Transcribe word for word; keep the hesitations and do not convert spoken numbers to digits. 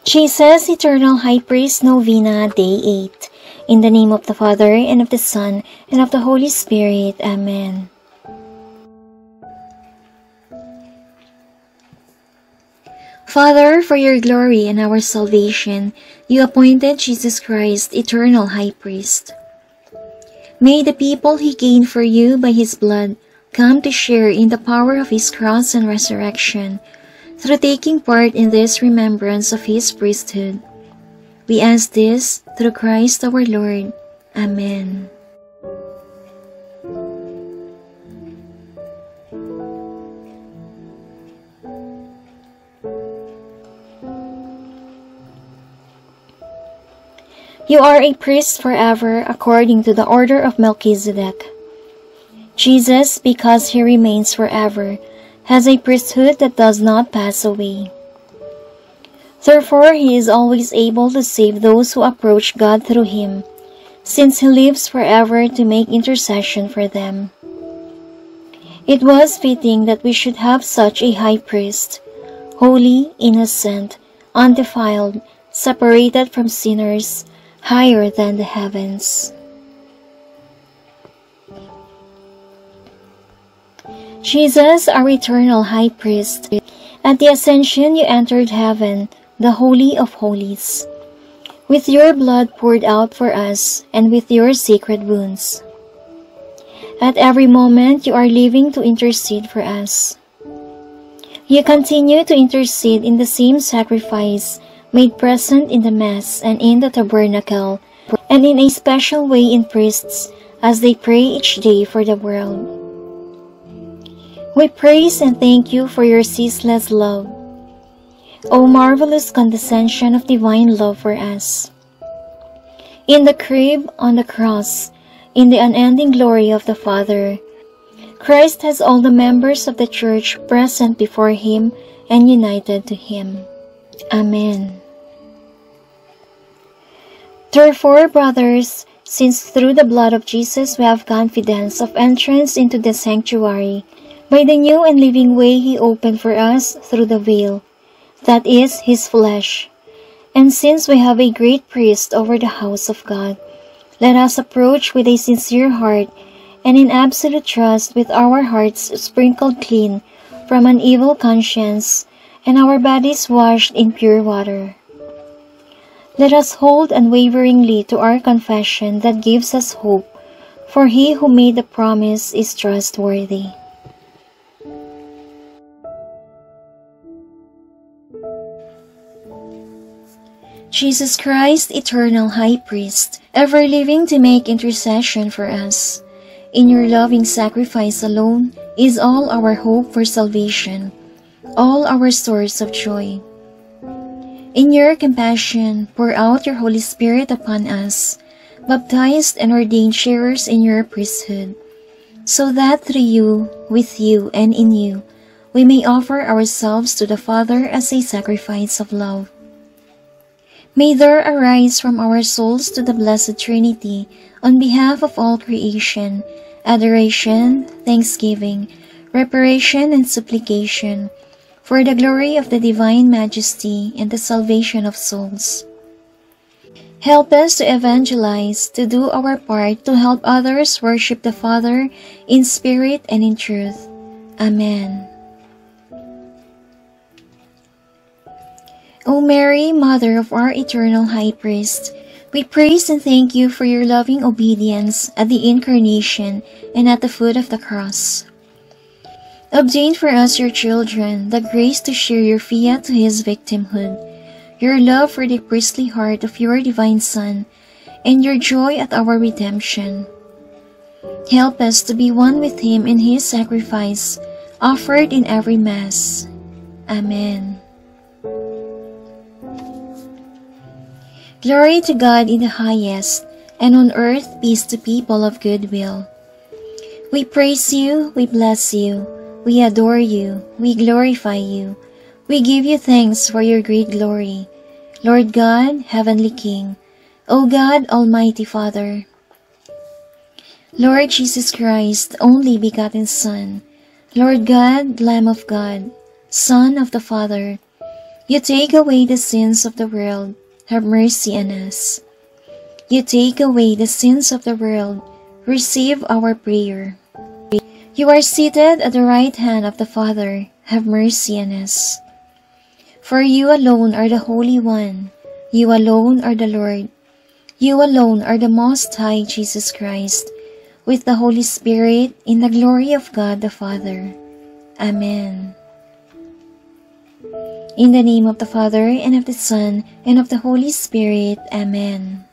Jesus, Eternal High Priest, Novena, Day eight. In the name of the Father, and of the Son, and of the Holy Spirit. Amen. Father, for your glory and our salvation, you appointed Jesus Christ, Eternal High Priest. May the people he gained for you by his blood come to share in the power of his cross and resurrection, through taking part in this remembrance of his priesthood. We ask this through Christ our Lord. Amen. You are a priest forever according to the order of Melchizedek. Jesus, because he remains forever, has a priesthood that does not pass away. Therefore, he is always able to save those who approach God through him, since he lives forever to make intercession for them. It was fitting that we should have such a high priest, holy, innocent, undefiled, separated from sinners, higher than the heavens. Jesus, our eternal high priest, at the ascension you entered heaven, the Holy of Holies, with your blood poured out for us and with your sacred wounds. At every moment you are living to intercede for us. You continue to intercede in the same sacrifice made present in the Mass and in the Tabernacle, and in a special way in priests as they pray each day for the world. We praise and thank you for your ceaseless love. O marvelous condescension of divine love for us. In the crib, on the cross, in the unending glory of the Father, Christ has all the members of the Church present before him and united to him. Amen. Therefore, brothers, since through the blood of Jesus we have confidence of entrance into the sanctuary, by the new and living way he opened for us through the veil, that is, his flesh. And since we have a great priest over the house of God, let us approach with a sincere heart and in absolute trust, with our hearts sprinkled clean from an evil conscience and our bodies washed in pure water. Let us hold unwaveringly to our confession that gives us hope, for he who made the promise is trustworthy. Jesus Christ, Eternal High Priest, ever living to make intercession for us, in your loving sacrifice alone is all our hope for salvation, all our source of joy. In your compassion, pour out your Holy Spirit upon us, baptized and ordained sharers in your priesthood, so that through you, with you, and in you, we may offer ourselves to the Father as a sacrifice of love. May there arise from our souls to the Blessed Trinity, on behalf of all creation, adoration, thanksgiving, reparation, and supplication, for the glory of the divine majesty and the salvation of souls. Help us to evangelize, to do our part to help others worship the Father in spirit and in truth. Amen. O Mary, Mother of our Eternal High Priest, we praise and thank you for your loving obedience at the Incarnation and at the foot of the cross. Obtain for us, your children, the grace to share your fiat to his victimhood, your love for the priestly heart of your divine Son, and your joy at our redemption. Help us to be one with him in his sacrifice, offered in every Mass. Amen. Glory to God in the highest, and on earth peace to people of good will. We praise you, we bless you, we adore you, we glorify you, we give you thanks for your great glory, Lord God, Heavenly King, O God, Almighty Father. Lord Jesus Christ, only begotten Son, Lord God, Lamb of God, Son of the Father, You take away the sins of the world, have mercy on us. You take away the sins of the world, receive our prayer. You are seated at the right hand of the Father, have mercy on us. For you alone are the Holy One, you alone are the Lord, you alone are the Most High Jesus Christ, with the Holy Spirit, in the glory of God the Father. Amen. In the name of the Father, and of the Son, and of the Holy Spirit. Amen.